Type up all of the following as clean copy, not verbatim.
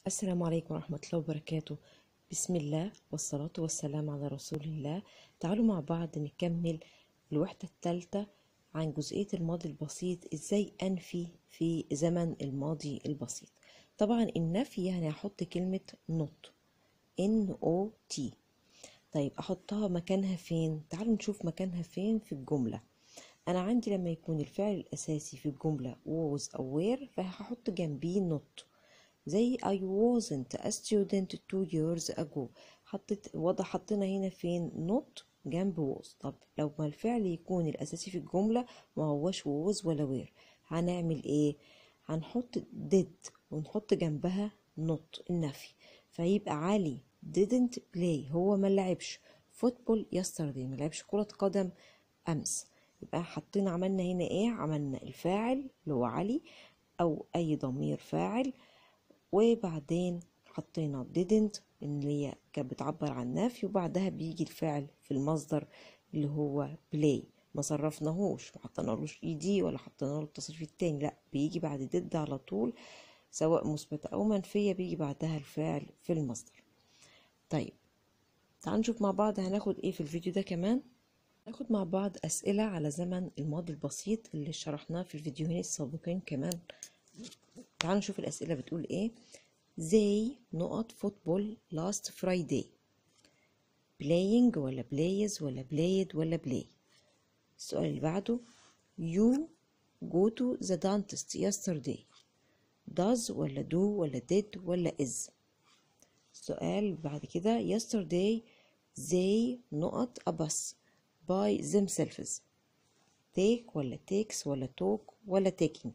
السلام عليكم ورحمة الله وبركاته. بسم الله والصلاة والسلام على رسول الله. تعالوا مع بعض نكمل الوحدة الثالثة عن جزئية الماضي البسيط، ازاي انفي في زمن الماضي البسيط. طبعا النفي يعني هحط كلمة not not. طيب احطها مكانها فين؟ تعالوا نشوف مكانها فين في الجملة. انا عندي لما يكون الفعل الاساسي في الجملة was او were فهحط جنبيه not، زي I wasn't a student 2 years ago. حطينا هنا فين not جنب was. طب لو ما الفعل يكون الأساسي في الجملة ما هوش was ولا were، هنعمل ايه؟ هنحط did ونحط جنبها not النفي، فيبقى علي didn't play، هو ما لعبش football yesterday، ما لعبش كرة قدم أمس. يبقى حطينا عملنا هنا ايه؟ عملنا الفاعل اللي هو علي أو أي ضمير فاعل، وبعدين حطينا didn't اللي هي كانت بتعبر عن نفي، وبعدها بيجي الفعل في المصدر اللي هو play. ما صرفناهوش، ما حطينالوش ايدي ولا حطينا له التصريف التاني، لا بيجي بعد did على طول، سواء مثبتة او منفية بيجي بعدها الفعل في المصدر. طيب تعالوا نشوف مع بعض هناخد ايه في الفيديو ده كمان. ناخد مع بعض اسئلة على زمن الماضي البسيط اللي شرحناه في الفيديوهين السابقين كمان. تعالوا نشوف الاسئلة بتقول ايه. They نقط football last Friday. playing ولا plays ولا played ولا play. السؤال اللي بعده You go to the dentist yesterday. does ولا do ولا did ولا is. السؤال اللي بعد كده yesterday they نقط a bus by themselves. take ولا takes ولا talk ولا taking.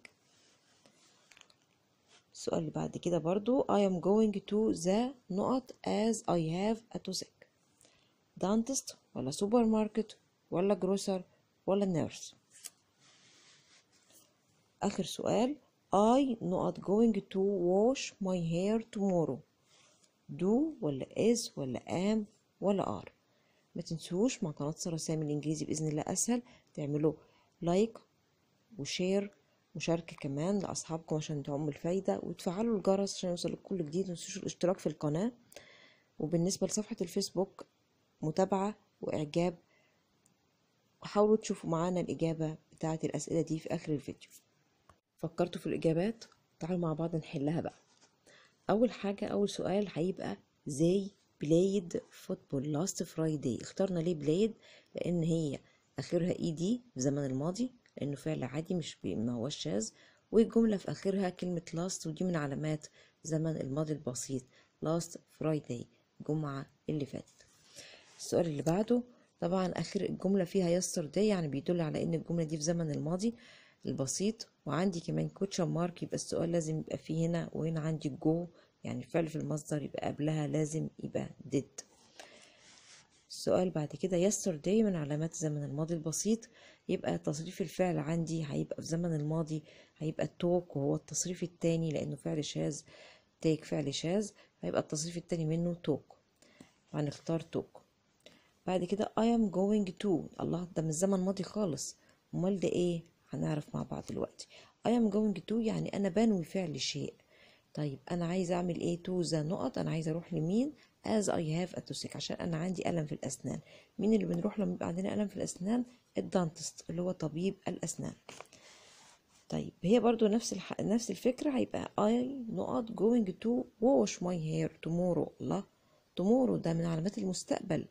السؤال اللي بعد كده برضو I am going to the نقط as I have a toothache. dentist ولا سوبر ماركت ولا جروسر ولا نيرس. آخر سؤال I not going to wash my hair tomorrow. do ولا is ولا am ولا are. ما تنسوش مع قناة سارة سامي الإنجليزي بإذن الله أسهل تعملوا لايك وشير، مشاركة كمان لأصحابكم عشان تعم الفايدة، وتفعلوا الجرس عشان يوصلك كل جديد. متنسوش الاشتراك في القناة، وبالنسبة لصفحة الفيسبوك متابعة وإعجاب، وحاولوا تشوفوا معانا الإجابة بتاعة الأسئلة دي في آخر الفيديو. فكرتوا في الإجابات؟ تعالوا مع بعض نحلها بقى. أول حاجة، أول سؤال هيبقى they played football last Friday. اخترنا ليه played؟ لأن هي آخرها ed في زمن الماضي، لأنه فعل عادي مش ما هوش شاذ، والجملة في آخرها كلمة last، ودي من علامات زمن الماضي البسيط. last Friday الجمعة اللي فاتت. السؤال اللي بعده طبعا آخر الجملة فيها yesterday، يعني بيدل على إن الجملة دي في زمن الماضي البسيط، وعندي كمان كوتشن مارك، يبقى السؤال لازم يبقى فيه هنا، وهنا عندي جو يعني الفعل في المصدر يبقى قبلها لازم يبقى did. السؤال بعد كده yesterday من علامات زمن الماضي البسيط، يبقى تصريف الفعل عندي هيبقى في زمن الماضي هيبقى talk، وهو التصريف التاني لأنه فعل شاذ. take فعل شاذ، هيبقى التصريف التاني منه talk، وهنختار talk. بعد كده I am going to، الله ده من الزمن الماضي خالص، امال ده ايه؟ هنعرف مع بعض دلوقتي. I am going to يعني انا بنوي فعل شيء. طيب انا عايزه اعمل ايه؟ to the نقط، انا عايزه اروح لمين؟ as I have a toothache عشان انا عندي الم في الاسنان. مين اللي بنروح لما يبقى عندنا الم في الاسنان؟ الدانتست اللي هو طبيب الاسنان. طيب هي برضو نفس الفكره، هيبقى I نقط going to wash my hair tomorrow. الله، tomorrow ده من علامات المستقبل،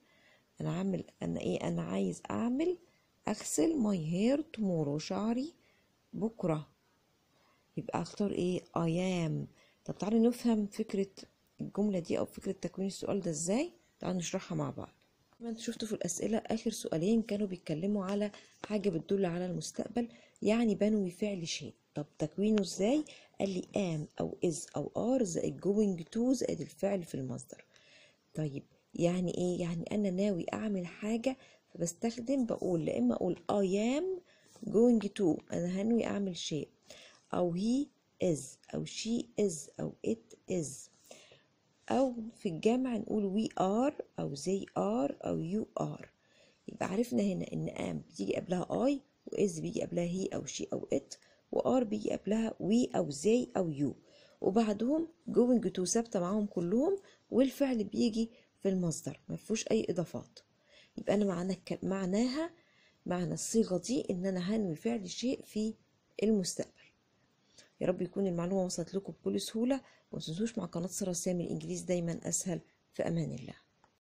انا عايز اغسل my hair tomorrow، شعري بكره، يبقى اختار ايه؟ I am. طب تعالوا نفهم فكرة الجملة دي او فكرة تكوين السؤال ده ازاي. تعالوا نشرحها مع بعض. ما انتوا شفتوا في الاسئلة اخر سؤالين كانوا بيتكلموا على حاجة بتدل على المستقبل، يعني بنوي فعل شيء. طب تكوينه ازاي؟ قال لي am او is او are زائد going to زائد الفعل في المصدر. طيب يعني ايه؟ يعني انا ناوي اعمل حاجة، فبستخدم بقول لا اما اقول I am going to انا هنوي اعمل شيء، او he is او she is او it is، او في الجمع نقول we are او they are او you are. يبقى عرفنا هنا ان am بتيجي قبلها I، و is بيجي قبلها he او she او it، و are بيجي قبلها we او they او you. وبعدهم going to ثابتة معاهم كلهم، والفعل بيجي في المصدر ما فيهوش أي إضافات. يبقى أنا معنى الصيغة دي إن أنا هنوي فعل شيء في المستقبل. يا رب يكون المعلومة وصلت لكم بكل سهولة، ومتنسوش مع قناة سارة سامي الإنجليزي دايما أسهل. في أمان الله.